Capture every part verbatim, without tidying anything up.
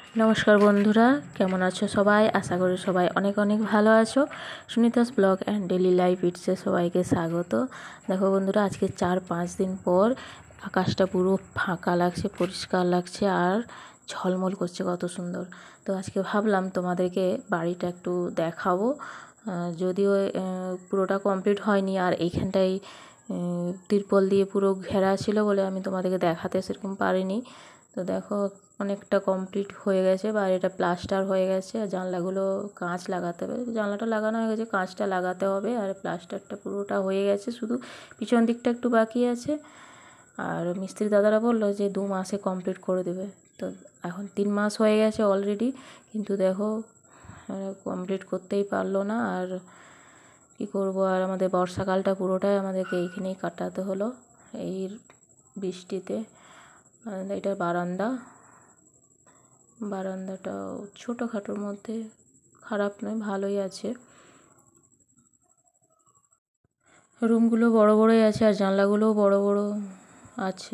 नमस्कार बंधुरा केमन आछो सबाई आशा करी सबाई अनेक अनेक भालो आछो। Sunita's blog and daily life इट्से सबाइके स्वागत। देखो बंधुरा आज के चार पाँच दिन पर आकाशटा पुरो फाँका लागछे, परिष्कार लागछे और झलमल करछे कत सुंदर। तो आज के भाबलाम तोमादेरके बाड़ीटा एकटु देखाबो, यदिओ पुरोटा कमप्लीट हयनि और एइखानटाय तिरपल दिए पुरो घेरा छिलो बोले आमि तोमादेरके देखाते सेरकम पारिनि। तो देखो অনেকটা কমপ্লিট হয়ে গেছে, বাইরেটা প্লাস্টার হয়ে গেছে আর জানলাগুলো কাঁচ লাগাতে হবে। জানলাটা লাগানো হয়ে গেছে, কাঁচটা লাগাতে হবে আর প্লাস্টারটা পুরোটা হয়ে গেছে, শুধু পিছন দিকটা একটু বাকি আছে। আর মিস্ত্রি দাদারা বললো যে দু মাসে কমপ্লিট করে দেবে। তো এখন তিন মাস হয়ে গেছে অলরেডি, কিন্তু দেখো কমপ্লিট করতেই পারলো না। আর কি করব, আর আমাদের বর্ষাকালটা পুরোটাই আমাদেরকে এইখানেই কাটাতে হলো এই বৃষ্টিতে। এটা বারান্দা, বারান্দাটাও ছোটোখাটোর মধ্যে, খারাপ নয়, ভালোই আছে। রুমগুলো বড় বড়ই আছে আর জানলাগুলোও বড় বড় আছে।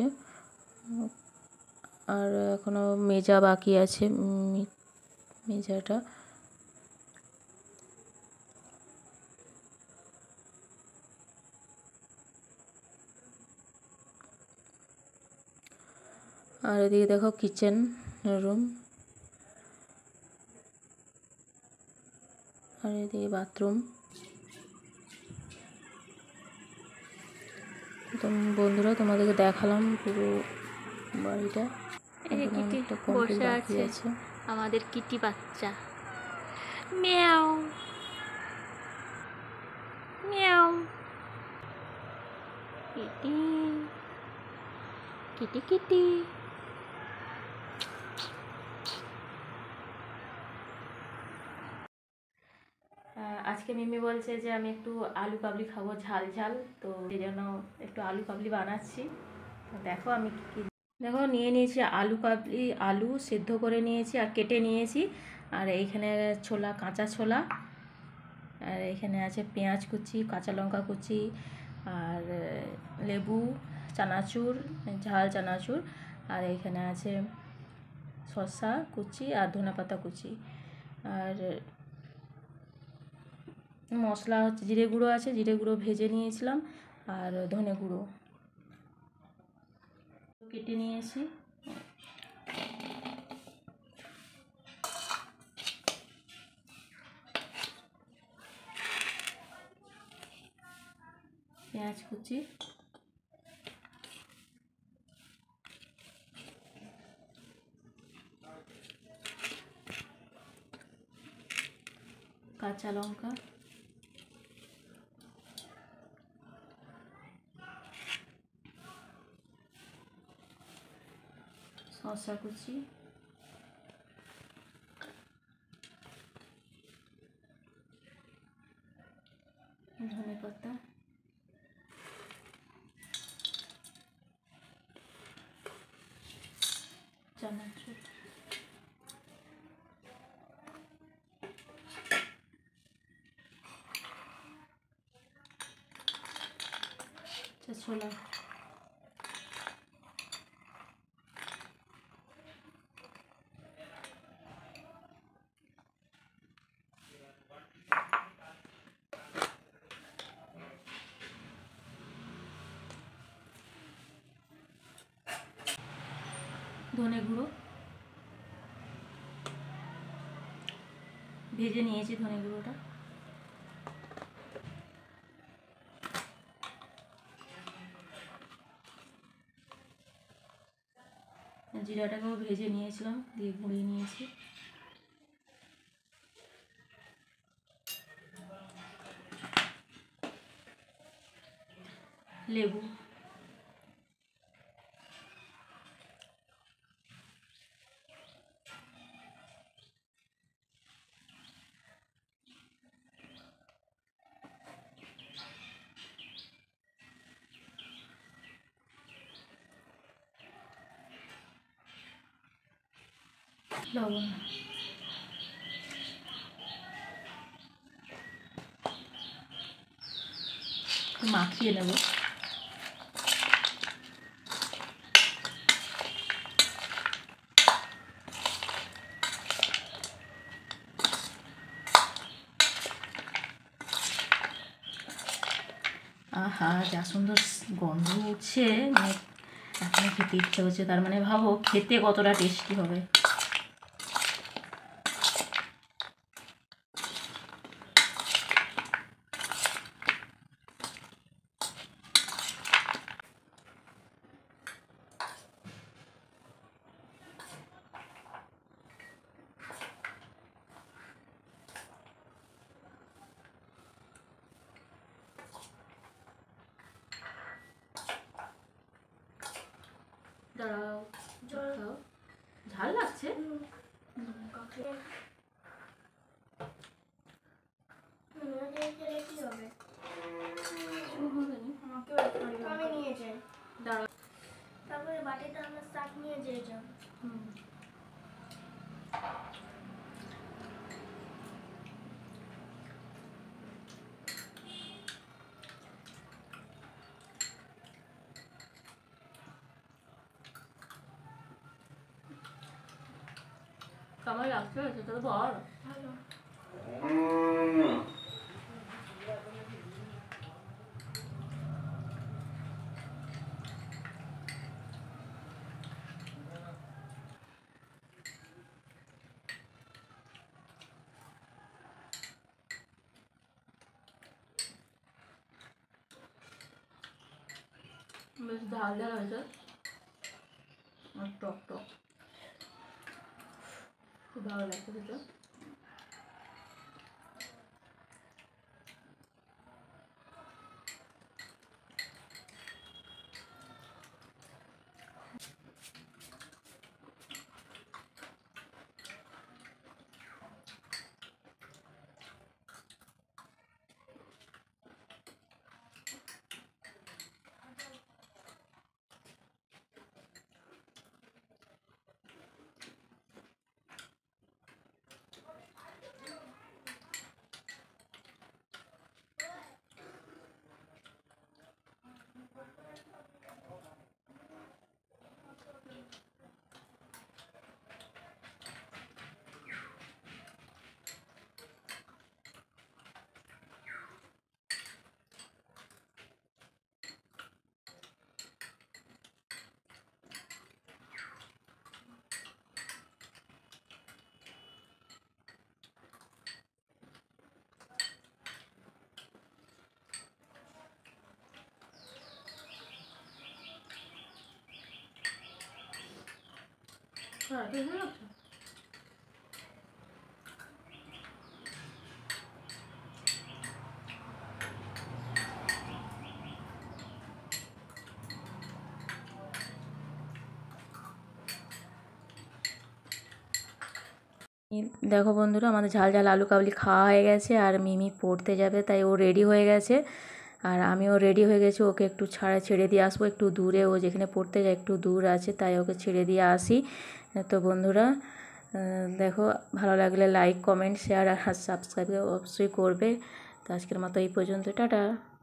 আর এখনো মেজা বাকি আছে, মেজাটা। আর এদিকে দেখো কিচেন রুম, আর এদিকে বাথরুম। তো বন্ধুরা তোমাদেরকে দেখালাম পুরো বাড়িটা। এই কিটি বসে আছে আমাদের কিটি বাচ্চা, মিয়াও মিয়াও। কিটি কিটি কিটি আজকে মিমি বলছে যে আমি একটু আলু কাবলি খাবো ঝাল ঝাল, তো এই জন্য একটু আলু কাবলি বানাচ্ছি। দেখো আমি কি দেখো নিয়ে নিয়েছি আলু কাবলি, আলু সিদ্ধ করে নিয়েছি আর কেটে নিয়েছি। আর এইখানে ছোলা, কাঁচা ছোলা, আর এখানে আছে পেঁয়াজ কুচি, কাঁচা লঙ্কা কুচি, আর লেবু, চানাচুর, ঝাল চানাচুর, আর এখানে আছে শসা কুচি আর ধনেপাতা কুচি। আর মশলা হচ্ছে জিরে গুঁড়ো আছে, জিরে গুঁড়ো ভেজে নিয়েছিলাম, আর ধনে গুঁড়ো কেটে নিয়েছি। পেঁয়াজ কুচি, কাঁচা লঙ্কা, শসা কুচি, ধনে পাতা, চানাচুর, ছোলা, ধনে গুঁড়ো ভেজে নিয়েছি, ধনে গুঁড়োটা জিরাটাকেও ভেজে নিয়েছিলাম, দিয়ে গুঁড়িয়ে নিয়েছি। লেবু, লবণ, মাখিয়ে নেব। আহা যা সুন্দর গন্ধ উঠছে, মানে এখন খেতে ইচ্ছে হচ্ছে। তার মানে ভাবো খেতে কতটা টেস্টি হবে। দাঁড়াও, খাও। ঝাল লাগছে। আমি নিয়ে যাই। দাঁড়াও, তারপরে বাটিতে আমরা শাক নিয়ে যেয়ে যাও। কেমন লাগছে সেটা তো বল। ভালো। বেশ ঝাল ঝাল হয়েছে আর টক টক, খুব ভালো লাগছে খেতে। হ্যাঁ, ঠিক আছে। দেখো বন্ধুরা, আমাদের ঝাল ঝাল আলু কাবলি খাওয়া হয়ে গেছে, আর মিমি পড়তে যাবে তাই ও রেডি হয়ে গেছে, আর আমিও রেডি হয়ে গেছি। ওকে একটু ছাড়া ছেড়ে দিয়ে আসবো, একটু দূরে, ও যেখানে পড়তে যায় একটু দূর আছে, তাই ওকে ছেড়ে দিয়ে আসি। তো বন্ধুরা দেখো, ভালো লাগলে লাইক কমেন্ট শেয়ার আর সাবস্ক্রাইব অবশ্যই করবে। তো আজকের মতো এই পর্যন্ত, টাটা।